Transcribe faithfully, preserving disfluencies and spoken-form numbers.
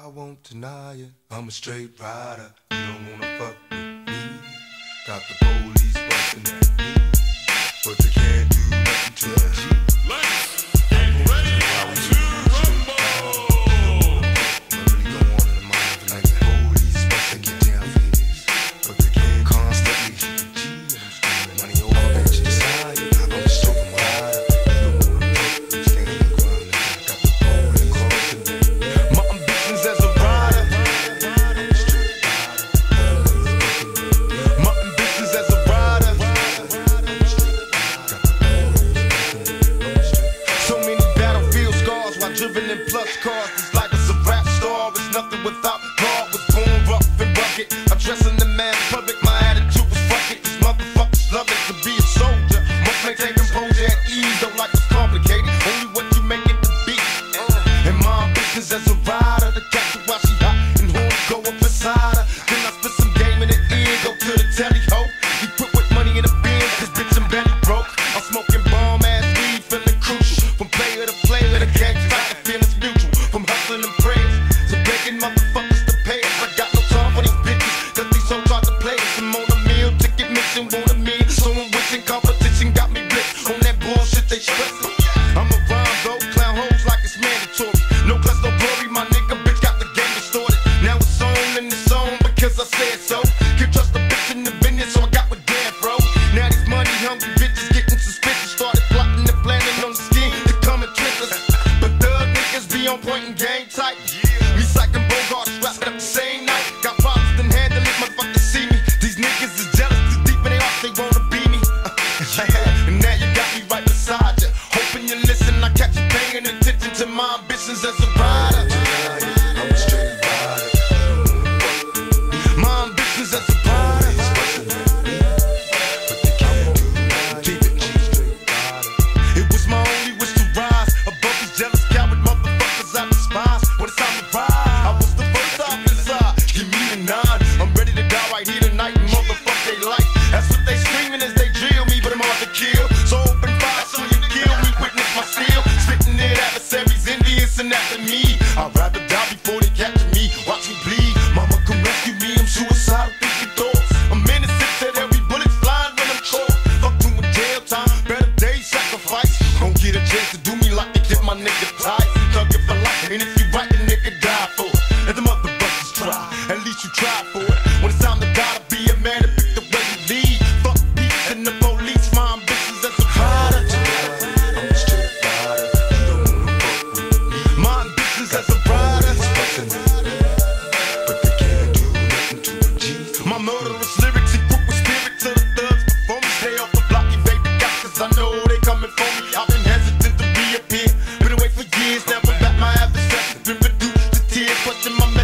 I won't deny it, I'm a straight rider. You don't wanna fuck with me. Got the police busting at me, but they can't do nothing to a G. Let's get ready to rumble. What really go on in the mind of like the police busting get down for this, but they can't constantly shoot G. And I'm screaming money over at your side. I'm just talking rider. You don't wanna fuck with me, stand on the ground. Got the police busting at me. My ambitions as a rider. I'm a straight rider. My ambitions as a rider. I'm a straight rider. Got the police busting at me. So many battlefield scars while driven in plus cars. It's like it's a rap star. It's nothing without God. Was born rough and rugged. I dress in the mass public. My attitude was fuck it. These motherfuckers love it to be a soldier. Must maintain composure at ease. Don't like it's complicated. Only what you make it to be. And my ambitions as a rider, to catch her while she hot and horns go up inside her. Then I spit some game in the ear, go to the telly ho. Equipped with money in the bin, this bitch I'm belly broke. I'm smoking bomb ass weed, feeling crucial. From player to player, the gang fight, the feelings mutual. From hustling and prayers to begging motherfuckers to pay us. I got no time for these bitches, cause these hoes try to play us. I'm on a meal, ticket mission, want a meal. So I'm wishing competition got me blitzed on that bullshit they stressing. I'm a rhyme though, clown hoes like it's mandatory. No class, no glory, my nigga, bitch got the game distorted. Now it's on and it's on because I said so. Can't trust a bitch in the business, so I got with Dan, bro. Now these money hungry bitches getting suspicious. Started plotting and planning on the scheme to come and trick us. But thug niggas be on point and game tight. Recycling Bogart, strapped up the same night. Got problems, then handle it, motherfuckers see me. These niggas is jealous, too deep in their heart, they wanna be me. And now you got me right beside you. Hoping you listen, I catch you paying attention to my ambitions as a rider. I'm a straight rider. My ambitions as a rider. But they can't do nothing. I'm a straight rider. It was my only wish to rise above these jealous coward motherfuckers I despise. When it's time to ride, I was the first officer. Give me the nine. I'm ready to die right here tonight and motherfuck they like. That's what they screaming as they drill me, but I'm hard to kill. So open fire so you kill me, witness my steel. Spitting it adversaries, envious and after me. I'd rather die before they catch me. Watch me bleed, mama come rescue me. I'm suicidal, thinking thoughts. I'm innocent till every bullet's flying when I'm caught. Fuck doing jail time, better days sacrifice. Don't get a chance to do me like they did my nigga tight. Thug it for life, and if you right, the nigga die for it. Let the motherfuckers try, at least you try for it. When it's time to die, to be a man to pick the way you lead. Fuck peace and the police, my ambitions as a rider. I'm a straight rider. You don't wanna fuck with me. My ambitions as a rider. But they can't do nothing to a G. My murderous lyrics equip with spirit to the thugs before me. Stay off the block, you baby got, cause I know they coming for me. I've been hesitant to reappear, been away for years. Never back my adversary, been reduced to tears, questing my